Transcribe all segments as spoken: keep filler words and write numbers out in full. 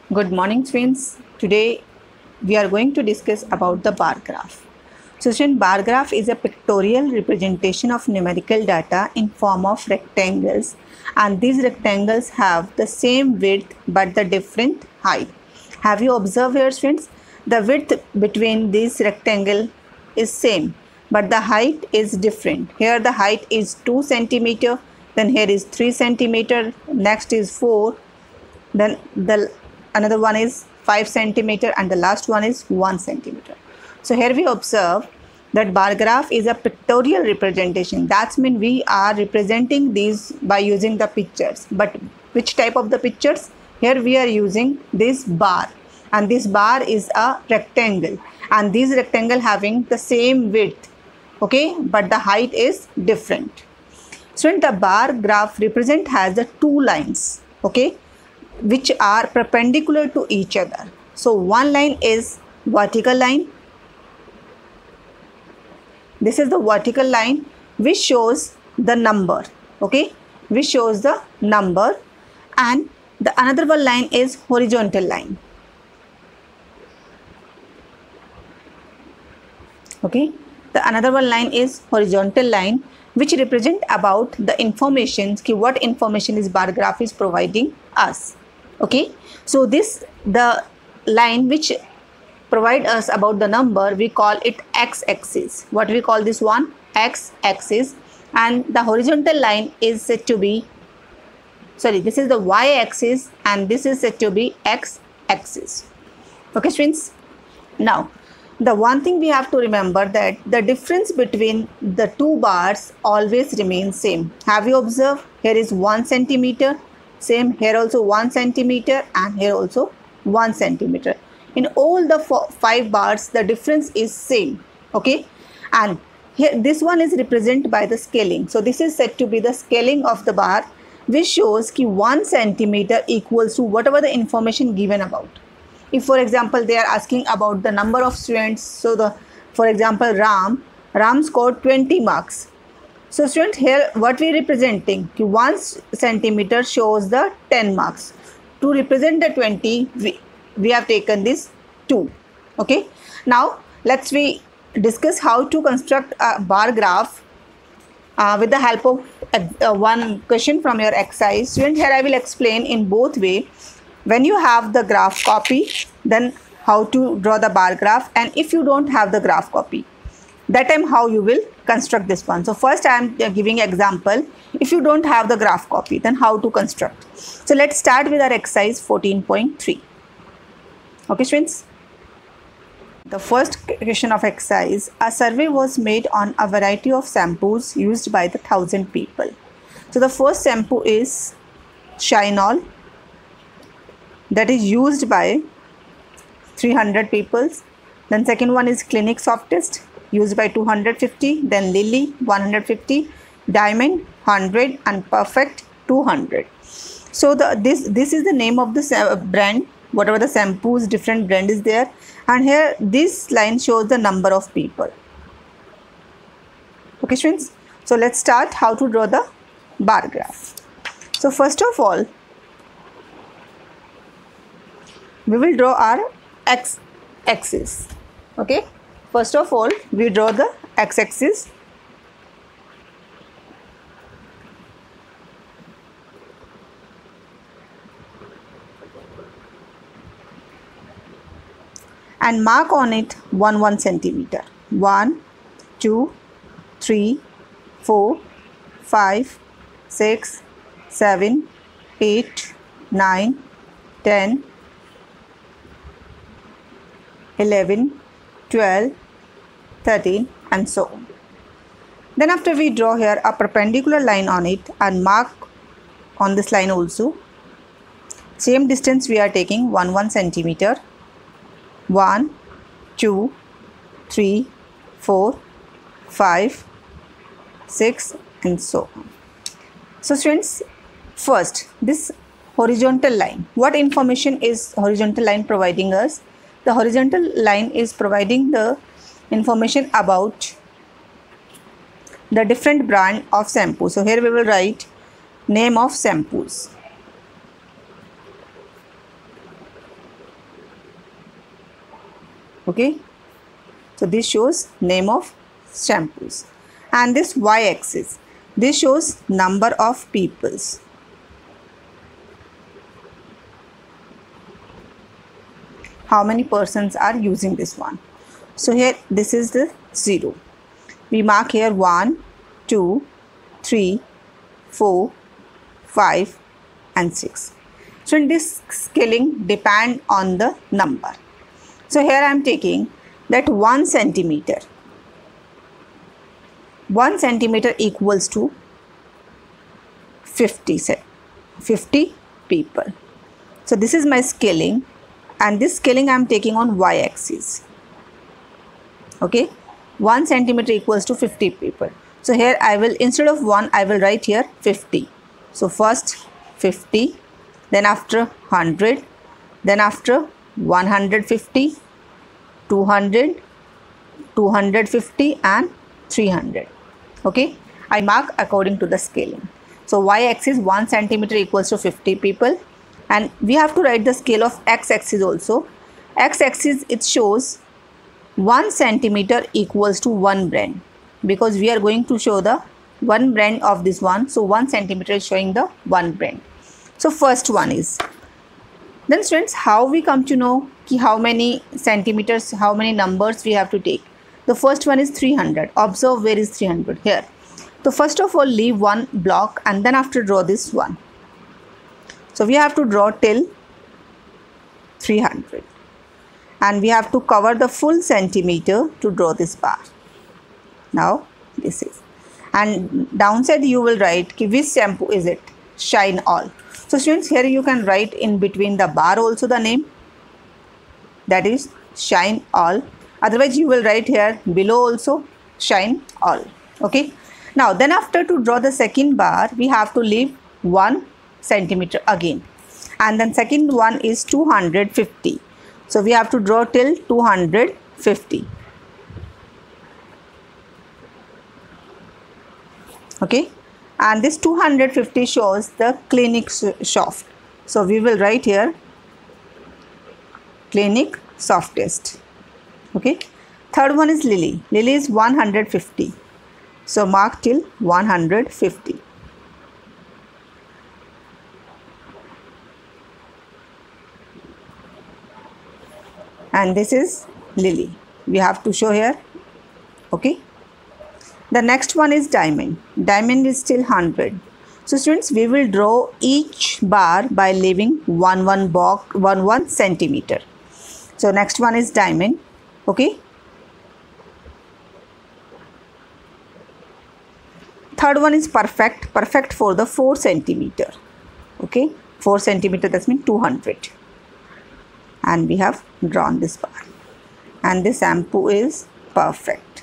Good morning, friends. Today we are going to discuss about the bar graph. So, student, bar graph is a pictorial representation of numerical data in form of rectangles, and these rectangles have the same width but the different height. Have you observed here, friends? The width between these rectangle is same, but the height is different. Here the height is two centimeter, then here is three centimeter, next is four, then the another one is five centimeter, and the last one is one centimeter. So here we observe that bar graph is a pictorial representation. That's mean we are representing these by using the pictures. But which type of the pictures? Here we are using this bar, and this bar is a rectangle, and these rectangle having the same width, okay, but the height is different. So in the bar graph represent has the two lines, okay, which are perpendicular to each other. So one line is vertical line. This is the vertical line which shows the number, okay, which shows the number, and the another one line is horizontal line, okay. The another one line is horizontal line which represent about the information, ki what information is bar graph is providing us, okay. So this the line which provide us about the number, we call it x-axis. What we call this one? X-axis. And the horizontal line is said to be, sorry, this is the y-axis, and this is said to be x-axis, okay friends. Now the one thing we have to remember that the difference between the two bars always remains same. Have you observed? Here is one centimeter, same here also one centimeter, and here also one centimeter. In all the four, five bars the difference is same, okay. And here this one is represented by the scaling. So this is said to be the scaling of the bar, which shows ki one centimeter equals to whatever the information given about. If for example they are asking about the number of students, so the for example Ram Ram scored twenty marks. So students, here what we representing, ki one centimeter shows the ten marks. To represent the twenty, we, we have taken this two, okay. Now let's we discuss how to construct a bar graph uh, with the help of uh, one question from your exercise. Student, here I will explain in both way. When you have the graph copy, then how to draw the bar graph, and if you don't have the graph copy, that time how you will construct this one. So first I am giving example. If you don't have the graph copy, then how to construct. So let's start with our exercise fourteen point three. Okay students, the first question of exercise, a survey was made on a variety of shampoos used by the thousand people. So the first shampoo is Shine-All, that is used by three hundred people. Then second one is Clinic Softest, used by two hundred fifty. Then Lily one hundred fifty, Diamond one hundred, and Perfect two hundred. So the this this is the name of the brand, whatever the shampoos different brand is there, and here this line shows the number of people, okay friends. So let's start how to draw the bar graph. So first of all we will draw our x-axis, okay. First of all we draw the x-axis. And mark on it one one centimeter. One, two, three, four, five, six, seven, eight, nine, ten, eleven, twelve, thirteen, and so on. Then after we draw here a perpendicular line on it and mark on this line also. Same distance we are taking one one centimeter. one, two, three, four, five, six, and so on. So students, first this horizontal line, what information is horizontal line providing us? The horizontal line is providing the information about the different brand of shampoo. So here we will write name of shampoos. Okay, so this shows name of shampoos. And this y-axis, this shows number of peoples. How many persons are using this one. So here this is the zero. We mark here one, two, three, four, five and six. So in this scaling depend on the number. So here I am taking that one centimeter. one centimeter equals to fifty, fifty people. So this is my scaling, and this scaling I am taking on y-axis. Okay, one centimeter equals to fifty people. So here I will, instead of one, I will write here fifty. So first fifty, then after one hundred, then after one hundred fifty, two hundred, two hundred fifty and three hundred. Okay, I mark according to the scaling. So y-axis one centimeter equals to fifty people, and we have to write the scale of x-axis also. X-axis, it shows one centimeter equals to one brand, because we are going to show the one brand of this one. So one centimeter is showing the one brand. So first one is, then students, how we come to know ki how many centimeters, how many numbers we have to take. The first one is three hundred. Observe where is three hundred here. So first of all, leave one block and then after draw this one. So we have to draw till three hundred, and we have to cover the full centimeter to draw this bar. Now this is, and downside you will write ki which shampoo is it, Shine All. So students, here you can write in between the bar also the name, that is Shine All. Otherwise you will write here below also Shine All. Okay, now then after to draw the second bar, we have to leave one centimeter again, and then second one is two hundred fifty. So we have to draw till two hundred fifty. Okay, and this two hundred fifty shows the Clinic Soft. So we will write here Clinic Softest. Okay, third one is Lily. Lily is one hundred fifty. So mark till one hundred fifty. And this is Lily. We have to show here. Okay. The next one is Diamond. Diamond is still one hundred. So students, we will draw each bar by leaving one one box, one one centimeter. So next one is Diamond. Okay. Third one is Perfect. Perfect for the four centimeter. Okay. four centimeter, that means two hundred. And we have drawn this bar. And this shampoo is Perfect.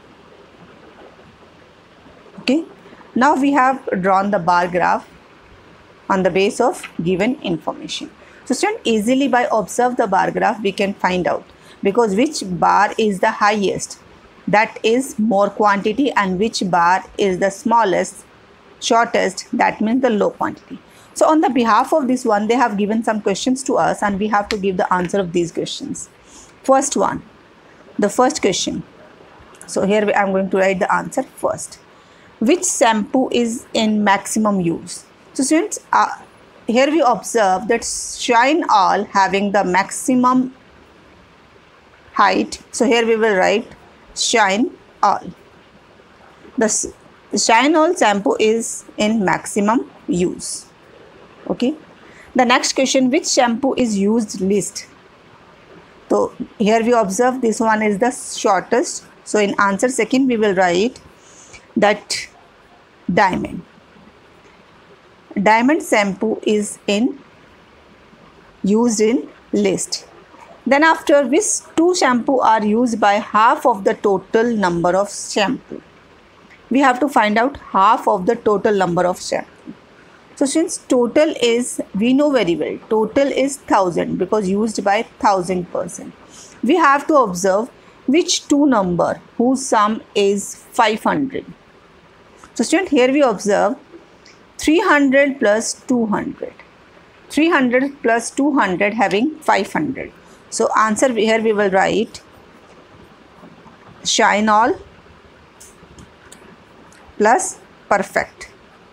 Okay. Now we have drawn the bar graph on the base of given information. So student, easily by observe the bar graph we can find out, because which bar is the highest, that is more quantity, and which bar is the smallest, shortest, that means the low quantity. So on the behalf of this one, they have given some questions to us and we have to give the answer of these questions. First one, the first question. So here I am going to write the answer first. Which shampoo is in maximum use? So students, uh, here we observe that Shine All having the maximum height. So here we will write Shine All. The Shine All shampoo is in maximum use. Okay. The next question, which shampoo is used least? So here we observe this one is the shortest. So in answer second we will write that Diamond. Diamond shampoo is in used in least. Then after, which two shampoo are used by half of the total number of shampoo? We have to find out half of the total number of shampoo. So since total is, we know very well, total is one thousand because used by one thousand person. We have to observe which two number whose sum is five hundred. So student, here we observe three hundred plus two hundred. three hundred plus two hundred having five hundred. So answer here we will write Shine All plus Perfect.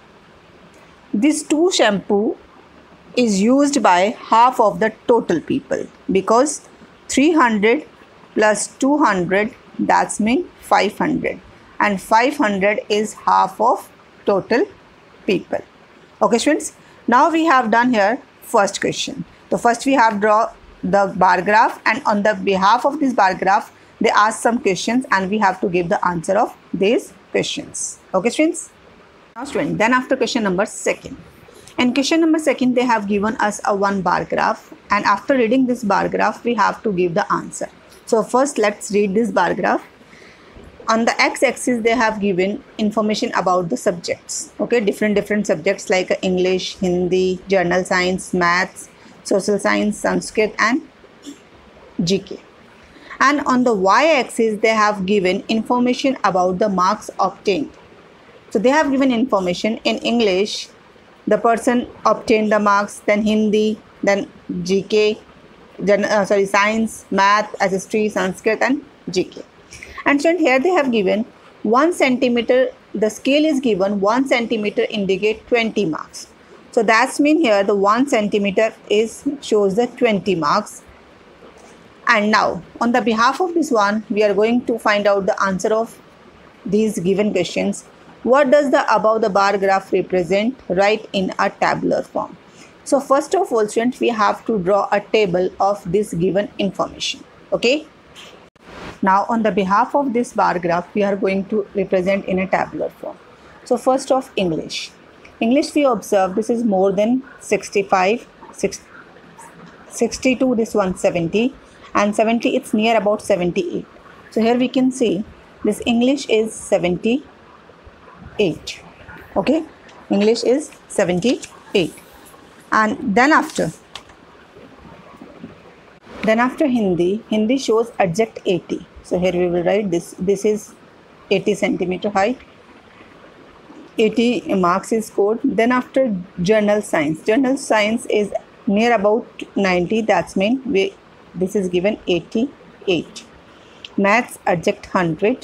This two shampoo is used by half of the total people, because three hundred plus two hundred, that's mean five hundred, and five hundred is half of total people. Okay students, now we have done here first question. So first we have draw the bar graph, and on the behalf of this bar graph they ask some questions and we have to give the answer of these questions. Okay students. Now student, then after question number second. In question number second, they have given us a one bar graph, and after reading this bar graph we have to give the answer. So first let's read this bar graph. On the x-axis they have given information about the subjects. Okay, different different subjects like English, Hindi, General Science, Maths, Social Science, Sanskrit and G K. And on the y-axis they have given information about the marks obtained. So they have given information in English, the person obtained the marks, then Hindi, then G K, gen, uh, sorry, Science, Math, History, Sanskrit and G K. And so here they have given one centimeter, the scale is given one centimeter indicate twenty marks. So that's mean here the one centimeter is shows the twenty marks. And now on the behalf of this one, we are going to find out the answer of these given questions. What does the above the bar graph represent? Write in a tabular form. So first of all students, we have to draw a table of this given information. Okay. Now on the behalf of this bar graph, we are going to represent in a tabular form. So first of English. English we observe this is more than sixty-five, sixty-two, this one seventy, and seventy it's near about seventy-eight. So here we can see this English is seventy-eight. Okay, English is seventy-eight. And then after then after Hindi, Hindi shows adject eighty. So here we will write this, this is eighty centimeter height, eighty marks is scored. Then after General Science, General Science is near about ninety, that's mean we this is given eighty-eight. Maths adject one hundred.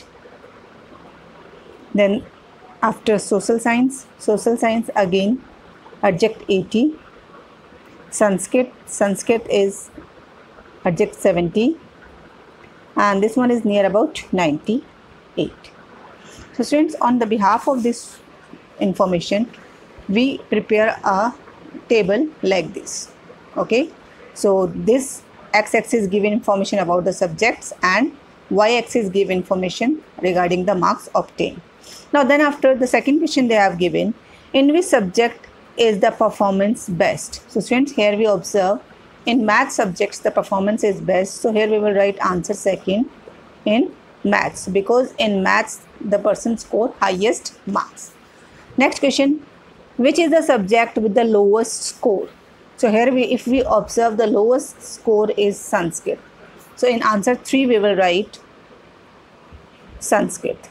Then after Social Science, Social Science again adject eighty. Sanskrit, Sanskrit is adject seventy, and this one is near about ninety-eight. So students, on the behalf of this information, we prepare a table like this. Okay, so this x-axis give information about the subjects and y-axis give information regarding the marks obtained. Now then after the second question they have given, in which subject is the performance best? So students, here we observe in math subjects the performance is best. So here we will write answer second in maths, because in maths the person score highest marks. Next question, which is the subject with the lowest score? So here we, if we observe the lowest score is Sanskrit. So in answer three we will write Sanskrit.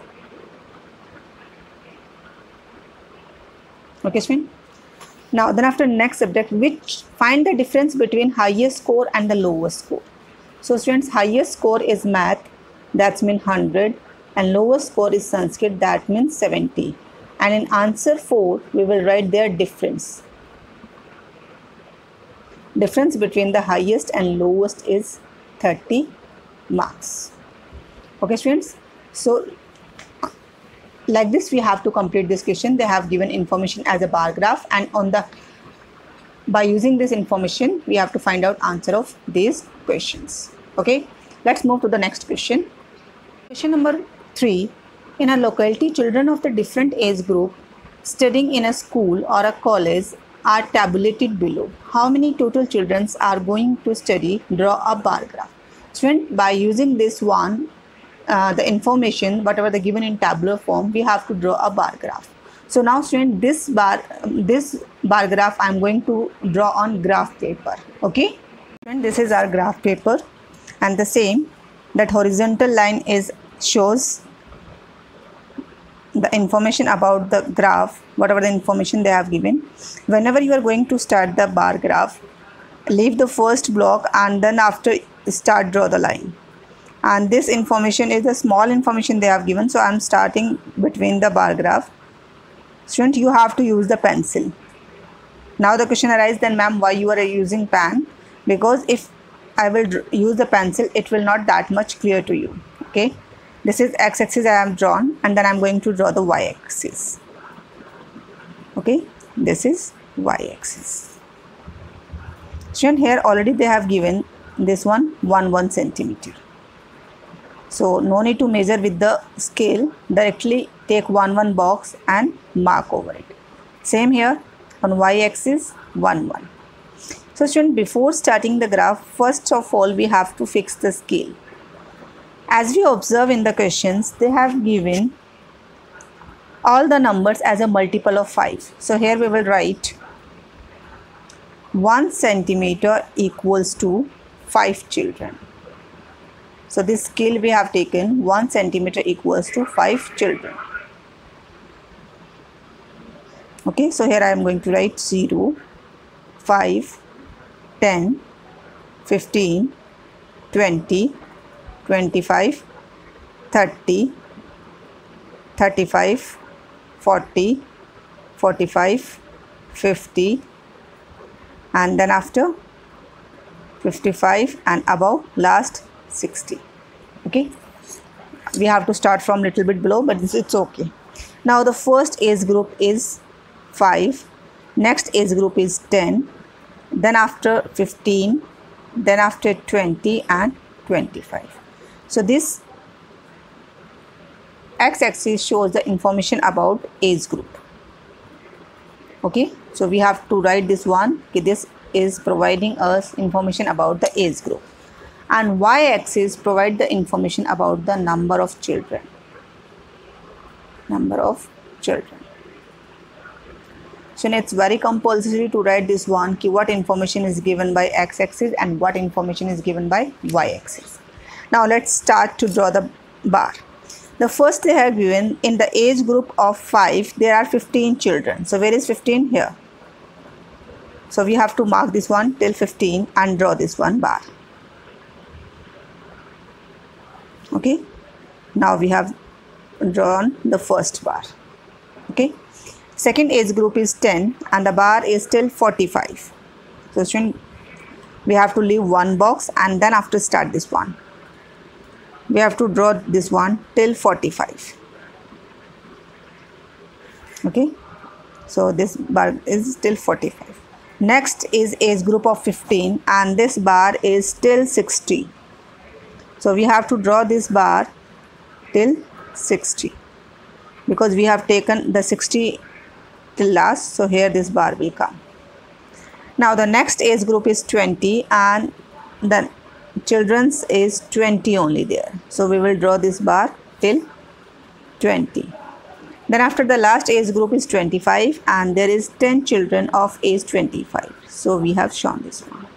Okay, Shmin? Now then after next subject, which find the difference between highest score and the lowest score. So students, highest score is math, that's mean one hundred, and lowest score is Sanskrit, that means seventy. And in answer four we will write their difference. Difference between the highest and lowest is thirty marks. Okay students, so like this we have to complete this question. They have given information as a bar graph, and on the by using this information we have to find out answer of these questions. Okay, let's move to the next question. Question number three. In a locality, children of the different age group studying in a school or a college are tabulated below. How many total children are going to study? Draw a bar graph. Student, by using this one, uh, the information whatever the given in tabular form, we have to draw a bar graph. So now student, this bar this bar graph I am going to draw on graph paper. Okay, and this is our graph paper, and the same that horizontal line is shows the information about the graph, whatever the information they have given. Whenever you are going to start the bar graph, leave the first block and then after start draw the line, and this information is the small information they have given, so I am starting between the bar graph. Student, you have to use the pencil. Now the question arises, then ma'am, why you are using pen? Because if I will use the pencil, it will not that much clear to you. Okay, this is x-axis I have drawn, and then I am going to draw the y-axis. Okay, this is y-axis. Student, here already they have given this one one one centimeter. So no need to measure with the scale, directly take one one box and mark over it. Same here on y-axis one one. So student, before starting the graph, first of all we have to fix the scale. As we observe in the questions, they have given all the numbers as a multiple of five. So here we will write one centimeter equals to five children. So this scale we have taken, one centimeter equals to five children. Okay, so here I am going to write zero, five, ten, fifteen, twenty, twenty-five, thirty, thirty-five, forty, forty-five, fifty, and then after fifty-five and above, last sixty. Okay, we have to start from little bit below, but this it's okay. Now the first age group is five, next age group is ten, then after fifteen, then after twenty and twenty-five. So this x-axis shows the information about age group. Okay, so we have to write this one. Okay, this is providing us information about the age group, and y-axis provide the information about the number of children. Number of children. So it's very compulsory to write this one, ki what information is given by x-axis and what information is given by y-axis. Now let's start to draw the bar. The first they have given, in the age group of five, there are fifteen children. So where is fifteen? Here. So we have to mark this one till fifteen and draw this one bar. Okay, now we have drawn the first bar. Okay, second age group is ten and the bar is still forty-five. So student, we have to leave one box and then after start this one. We have to draw this one till forty-five. Okay, so this bar is still forty-five. Next is age group of fifteen and this bar is still sixty. So we have to draw this bar till sixty because we have taken the sixty till last. So here this bar will come. Now the next age group is twenty and the children's is twenty only there. So we will draw this bar till twenty. Then after the last age group is twenty-five and there is ten children of age twenty-five. So we have shown this one.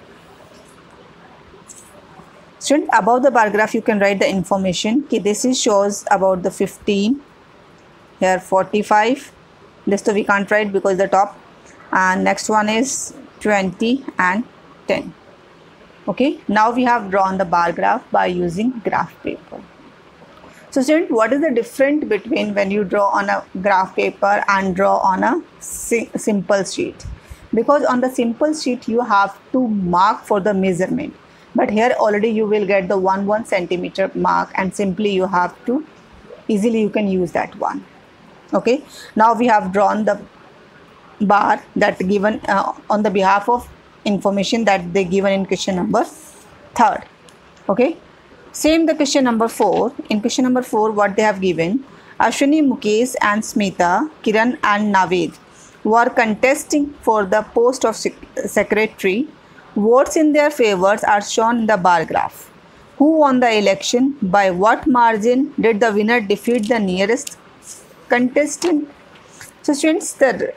Student, above the bar graph you can write the information. Okay, this is shows about the fifteen, here forty-five, this so we can't write because the top, and next one is twenty and ten. Okay, now we have drawn the bar graph by using graph paper. So student, what is the difference between when you draw on a graph paper and draw on a si simple sheet? Because on the simple sheet you have to mark for the measurement, but here already you will get the one one centimeter mark and simply you have to easily you can use that one. Okay, now we have drawn the bar that given uh, on the behalf of information that they given in question number third. Okay, same the question number four. In question number four, what they have given, Ashwini, Mukesh and Smita, Kiran and Naved were contesting for the post of sec secretary. Votes in their favors are shown in the bar graph. Who won the election? By what margin did the winner defeat the nearest contestant? So students, the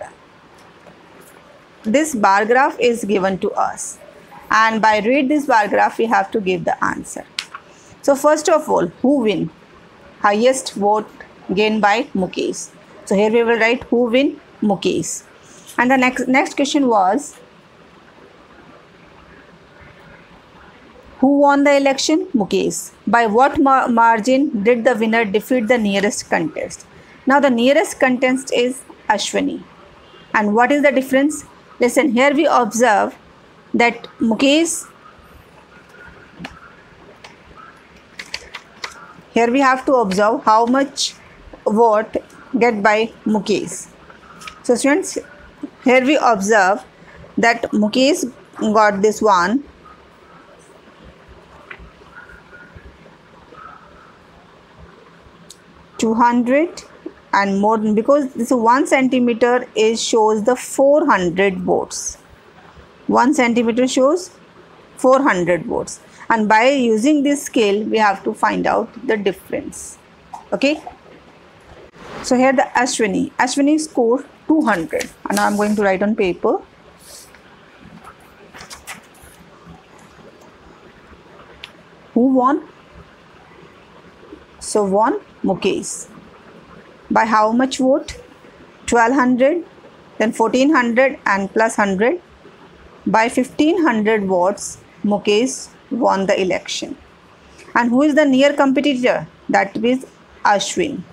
this bar graph is given to us, and by read this bar graph we have to give the answer. So first of all, who win? Highest vote gained by Mukesh. So here we will write who win? Mukesh. And the next next question was Who won the election? Mukesh. By what mar margin did the winner defeat the nearest contest? Now the nearest contest is Ashwini. And what is the difference? Listen, here we observe that Mukesh, here we have to observe how much vote get by Mukesh. So students, here we observe that Mukesh got this one two hundred and more, because this one centimeter is shows the four hundred votes. One centimeter shows four hundred votes, and by using this scale we have to find out the difference. Okay, so here the Ashwini Ashwini scored two hundred, and now I'm going to write on paper. Who won? So won Mukesh. By how much vote? twelve hundred, then fourteen hundred and plus one hundred. By fifteen hundred votes, Mukesh won the election. And who is the near competitor? That is Ashwin.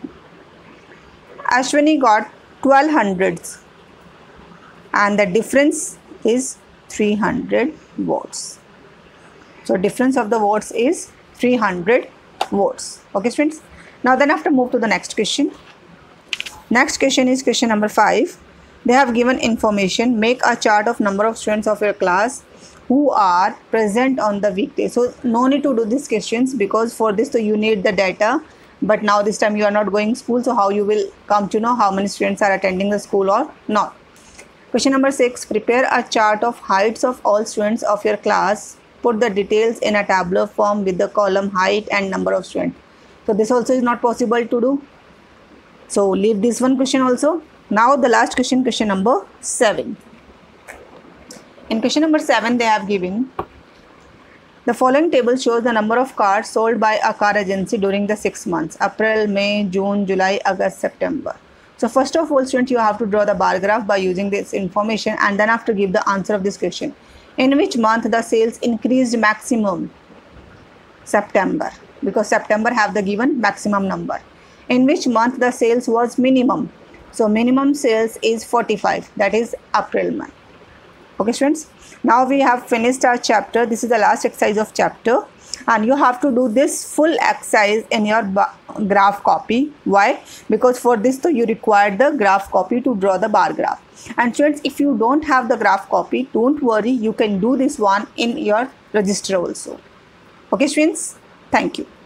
Ashwini got twelve hundreds, and the difference is three hundred votes. So difference of the votes is three hundred votes. Okay students. Now then after move to the next question. Next question is question number five. They have given information. Make a chart of number of students of your class who are present on the weekday. So no need to do these questions, because for this so you need the data. But now this time you are not going school, so how you will come to know how many students are attending the school or not. Question number six. Prepare a chart of heights of all students of your class. Put the details in a tabular form with the column height and number of students. So this also is not possible to do. So leave this one question also. Now the last question, question number seven. In question number seven, they have given the following table shows the number of cars sold by a car agency during the six months: April, May, June, July, August, September. So first of all, students, you have to draw the bar graph by using this information, and then have to give the answer of this question. In which month the sales increased maximum? September, because September have the given maximum number. In which month the sales was minimum? So minimum sales is forty-five, that is April month. Okay students, now we have finished our chapter. This is the last exercise of chapter, and you have to do this full exercise in your graph copy. Why? Because for this so you require the graph copy to draw the bar graph. And students, if you don't have the graph copy, don't worry, you can do this one in your register also. Okay students, thank you.